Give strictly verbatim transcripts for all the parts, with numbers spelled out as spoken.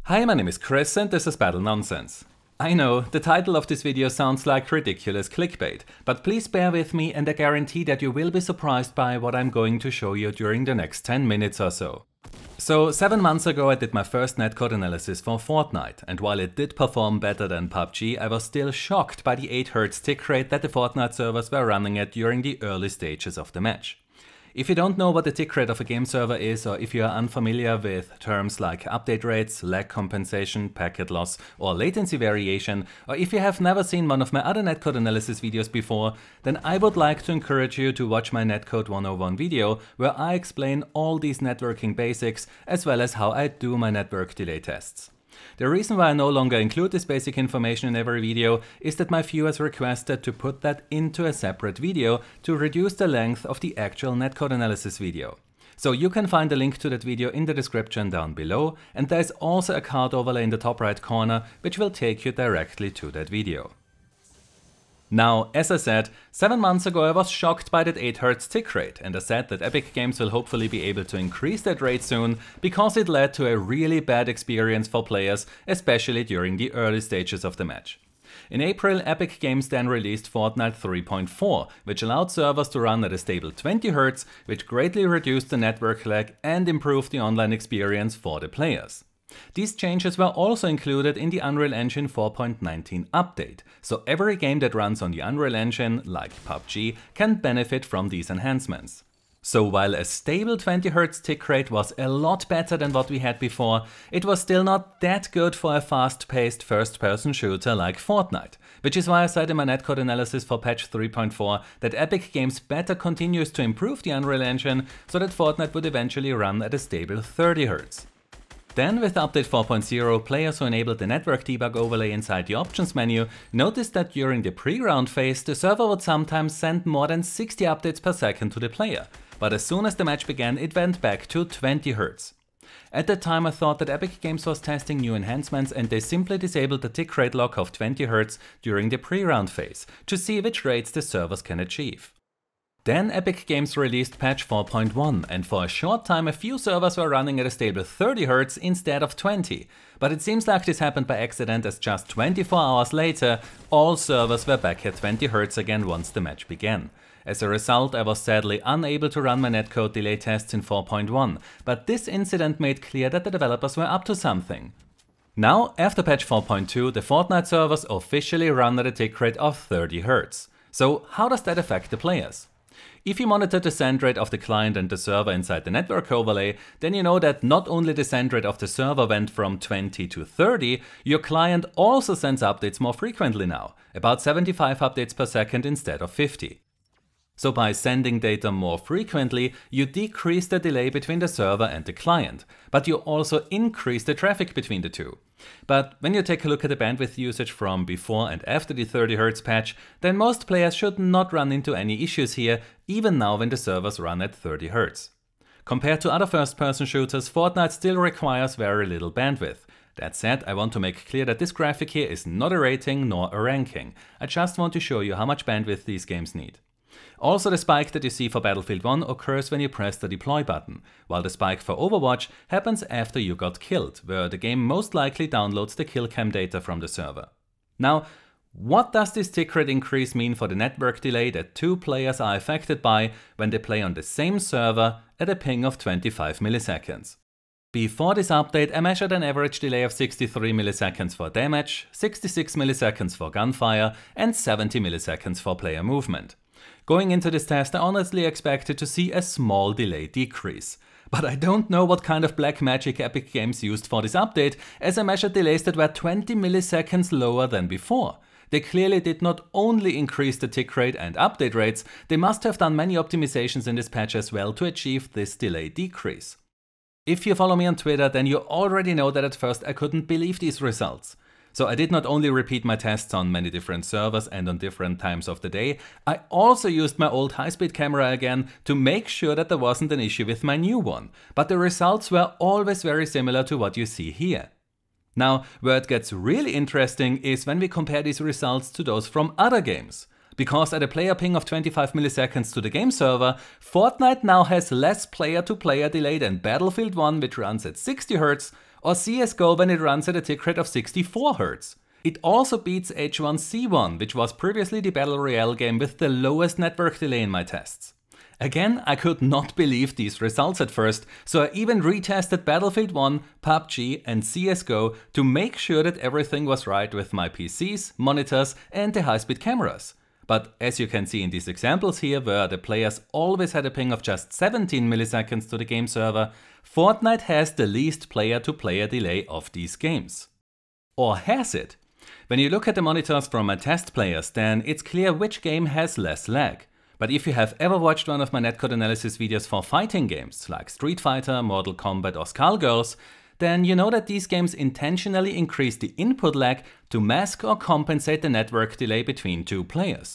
Hi, my name is Chris and this is Battle Nonsense. I know, the title of this video sounds like ridiculous clickbait, but please bear with me and I guarantee that you will be surprised by what I'm going to show you during the next ten minutes or so. So, seven months ago I did my first netcode analysis for Fortnite, and while it did perform better than P U B G, I was still shocked by the eight hertz tick rate that the Fortnite servers were running at during the early stages of the match. If you don't know what the tick rate of a game server is, or if you are unfamiliar with terms like update rates, lag compensation, packet loss, or latency variation, or if you have never seen one of my other netcode analysis videos before, then I would like to encourage you to watch my Netcode one oh one video, where I explain all these networking basics, as well as how I do my network delay tests. The reason why I no longer include this basic information in every video is that my viewers requested to put that into a separate video to reduce the length of the actual netcode analysis video. So you can find a link to that video in the description down below, and there's also a card overlay in the top right corner which will take you directly to that video. Now, as I said, seven months ago I was shocked by that eight hertz tick rate, and I said that Epic Games will hopefully be able to increase that rate soon, because it led to a really bad experience for players, especially during the early stages of the match. In April, Epic Games then released Fortnite three point four, which allowed servers to run at a stable twenty hertz, which greatly reduced the network lag and improved the online experience for the players. These changes were also included in the Unreal Engine four point nineteen update, so every game that runs on the Unreal Engine, like P U B G, can benefit from these enhancements. So while a stable twenty hertz tick rate was a lot better than what we had before, it was still not that good for a fast-paced first-person shooter like Fortnite, which is why I said in my netcode analysis for patch three point four that Epic Games better continues to improve the Unreal Engine so that Fortnite would eventually run at a stable thirty hertz. Then with update four point oh, players who enabled the network debug overlay inside the options menu noticed that during the pre-round phase the server would sometimes send more than sixty updates per second to the player, but as soon as the match began it went back to twenty hertz. At that time I thought that Epic Games was testing new enhancements and they simply disabled the tick rate lock of twenty hertz during the pre-round phase to see which rates the servers can achieve. Then Epic Games released patch four point one, and for a short time a few servers were running at a stable thirty hertz instead of twenty, but it seems like this happened by accident, as just twenty-four hours later all servers were back at twenty hertz again once the match began. As a result, I was sadly unable to run my netcode delay tests in four point one, but this incident made clear that the developers were up to something. Now, after patch four point two, the Fortnite servers officially run at a tick rate of thirty hertz. So how does that affect the players? If you monitor the send rate of the client and the server inside the network overlay, then you know that not only the send rate of the server went from twenty to thirty, your client also sends updates more frequently now, about seventy-five updates per second instead of fifty. So by sending data more frequently, you decrease the delay between the server and the client, but you also increase the traffic between the two. But when you take a look at the bandwidth usage from before and after the thirty hertz patch, then most players should not run into any issues here, even now when the servers run at thirty hertz. Compared to other first-person shooters, Fortnite still requires very little bandwidth. That said, I want to make clear that this graphic here is not a rating nor a ranking. I just want to show you how much bandwidth these games need. Also, the spike that you see for Battlefield one occurs when you press the deploy button, while the spike for Overwatch happens after you got killed, where the game most likely downloads the kill cam data from the server. Now, what does this tick rate increase mean for the network delay that two players are affected by when they play on the same server at a ping of twenty-five milliseconds? Before this update, I measured an average delay of sixty-three milliseconds for damage, sixty-six milliseconds for gunfire, and seventy milliseconds for player movement. Going into this test, I honestly expected to see a small delay decrease. But I don't know what kind of black magic Epic Games used for this update, as I measured delays that were twenty milliseconds lower than before. They clearly did not only increase the tick rate and update rates, they must have done many optimizations in this patch as well to achieve this delay decrease. If you follow me on Twitter, then you already know that at first I couldn't believe these results. So I did not only repeat my tests on many different servers and on different times of the day, I also used my old high-speed camera again to make sure that there wasn't an issue with my new one, but the results were always very similar to what you see here. Now, where it gets really interesting is when we compare these results to those from other games. Because at a player ping of twenty-five milliseconds to the game server, Fortnite now has less player-to-player delay than Battlefield one, which runs at sixty hertz, Or C S G O when it runs at a tick rate of sixty-four hertz. It also beats H one C one, which was previously the Battle Royale game with the lowest network delay in my tests. Again, I could not believe these results at first, so I even retested Battlefield one, P U B G and C S G O to make sure that everything was right with my P Cs, monitors and the high-speed cameras. But as you can see in these examples here, where the players always had a ping of just seventeen milliseconds to the game server, Fortnite has the least player-to-player delay of these games. Or has it? When you look at the monitors from my test players, then it's clear which game has less lag. But if you have ever watched one of my netcode analysis videos for fighting games, like Street Fighter, Mortal Kombat or Skullgirls, then you know that these games intentionally increase the input lag to mask or compensate the network delay between two players.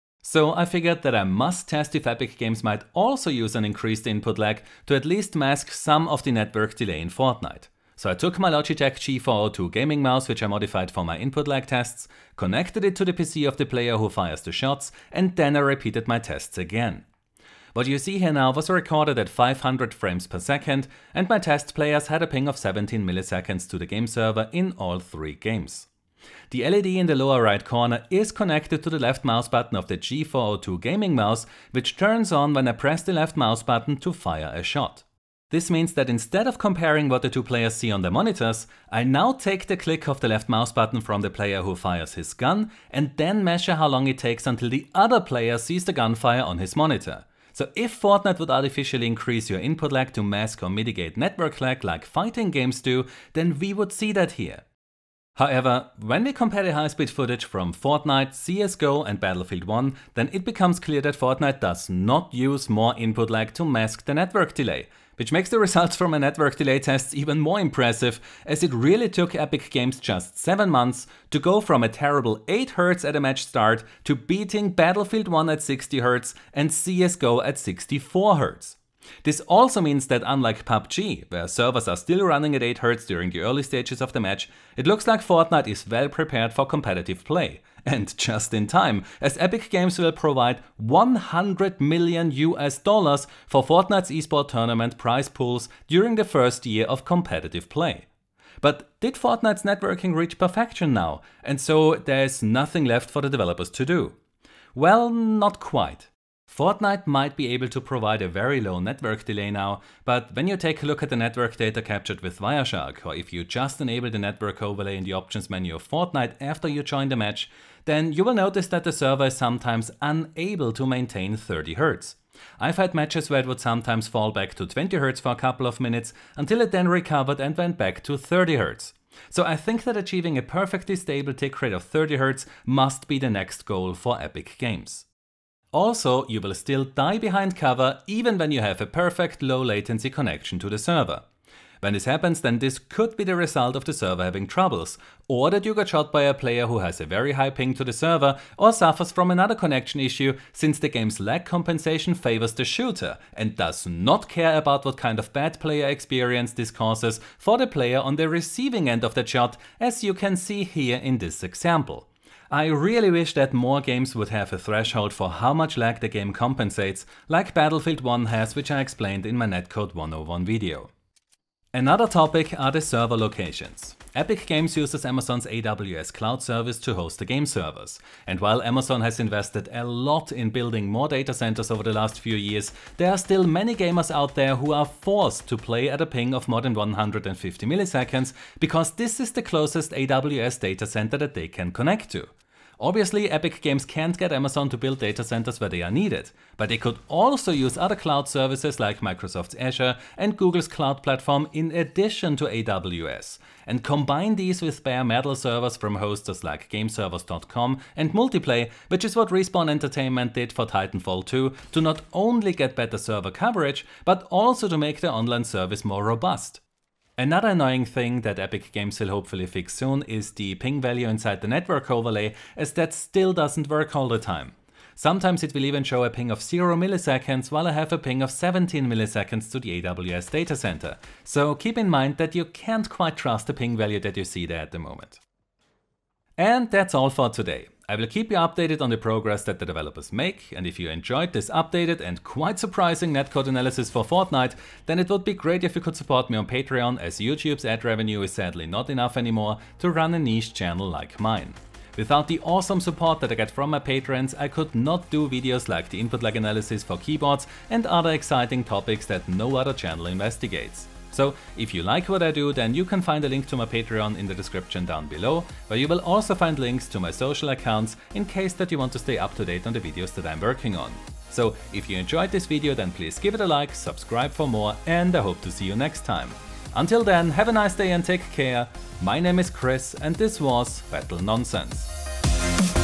So I figured that I must test if Epic Games might also use an increased input lag to at least mask some of the network delay in Fortnite. So I took my Logitech G four oh two gaming mouse, which I modified for my input lag tests, connected it to the P C of the player who fires the shots, and then I repeated my tests again. What you see here now was recorded at five hundred frames per second, and my test players had a ping of seventeen milliseconds to the game server in all three games. The L E D in the lower right corner is connected to the left mouse button of the G four oh two gaming mouse, which turns on when I press the left mouse button to fire a shot. This means that instead of comparing what the two players see on their monitors, I now take the click of the left mouse button from the player who fires his gun and then measure how long it takes until the other player sees the gunfire on his monitor. So if Fortnite would artificially increase your input lag to mask or mitigate network lag like fighting games do, then we would see that here. However, when we compare the high-speed footage from Fortnite, C S G O and Battlefield one, then it becomes clear that Fortnite does not use more input lag to mask the network delay, which makes the results from my network delay tests even more impressive, as it really took Epic Games just seven months to go from a terrible eight hertz at a match start to beating Battlefield one at sixty hertz and C S G O at sixty-four hertz. This also means that unlike P U B G, where servers are still running at eight hertz during the early stages of the match, it looks like Fortnite is well prepared for competitive play. And just in time, as Epic Games will provide one hundred million U S dollars for Fortnite's esports tournament prize pools during the first year of competitive play. But did Fortnite's networking reach perfection now, and so there's nothing left for the developers to do? Well, not quite. Fortnite might be able to provide a very low network delay now, but when you take a look at the network data captured with Wireshark, or if you just enable the network overlay in the options menu of Fortnite after you join the match, then you will notice that the server is sometimes unable to maintain thirty hertz. I've had matches where it would sometimes fall back to twenty hertz for a couple of minutes, until it then recovered and went back to thirty hertz. So I think that achieving a perfectly stable tick rate of thirty hertz must be the next goal for Epic Games. Also, you will still die behind cover even when you have a perfect low latency connection to the server. When this happens, then this could be the result of the server having troubles, or that you got shot by a player who has a very high ping to the server or suffers from another connection issue, since the game's lag compensation favors the shooter and does not care about what kind of bad player experience this causes for the player on the receiving end of the shot, as you can see here in this example. I really wish that more games would have a threshold for how much lag the game compensates, like Battlefield one has, which I explained in my Netcode one oh one video. Another topic are the server locations. Epic Games uses Amazon's A W S cloud service to host the game servers. And while Amazon has invested a lot in building more data centers over the last few years, there are still many gamers out there who are forced to play at a ping of more than one hundred fifty milliseconds, because this is the closest A W S data center that they can connect to. Obviously, Epic Games can't get Amazon to build data centers where they are needed, but they could also use other cloud services like Microsoft's Azure and Google's cloud platform in addition to A W S, and combine these with bare metal servers from hosters like gameservers dot com and Multiplay, which is what Respawn Entertainment did for Titanfall two, to not only get better server coverage, but also to make their online service more robust. Another annoying thing that Epic Games will hopefully fix soon is the ping value inside the network overlay, as that still doesn't work all the time. Sometimes it will even show a ping of zero milliseconds while I have a ping of seventeen milliseconds to the A W S data center, so keep in mind that you can't quite trust the ping value that you see there at the moment. And that's all for today. I will keep you updated on the progress that the developers make, and if you enjoyed this updated and quite surprising netcode analysis for Fortnite, then it would be great if you could support me on Patreon, as YouTube's ad revenue is sadly not enough anymore to run a niche channel like mine. Without the awesome support that I get from my patrons, I could not do videos like the input lag analysis for keyboards and other exciting topics that no other channel investigates. So if you like what I do, then you can find a link to my Patreon in the description down below, where you will also find links to my social accounts in case that you want to stay up to date on the videos that I'm working on. So if you enjoyed this video, then please give it a like, subscribe for more, and I hope to see you next time. Until then, have a nice day and take care. My name is Chris, and this was Battle Nonsense.